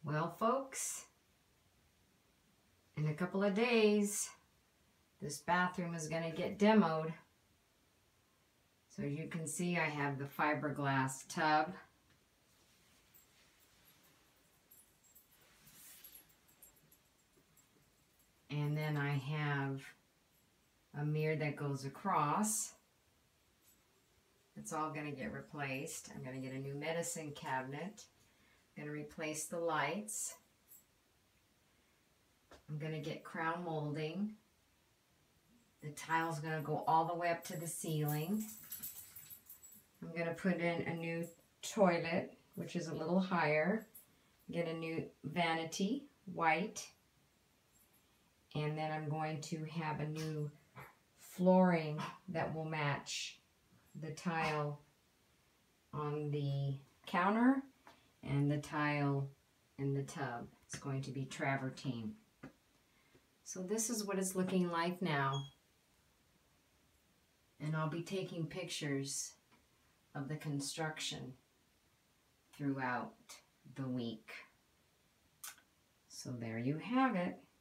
Well, folks, in a couple of days, this bathroom is going to get demoed. So as you can see, I have the fiberglass tub. And then I have a mirror that goes across. It's all going to get replaced. I'm going to get a new medicine cabinet. I'm going to replace the lights. I'm going to get crown molding. The tile's going to go all the way up to the ceiling. I'm going to put in a new toilet, which is a little higher. Get a new vanity, white. And then I'm going to have a new flooring that will match the tile on the counter and the tile in the tub. It's going to be travertine. So this is what it's looking like now. And I'll be taking pictures of the construction throughout the week. So there you have it.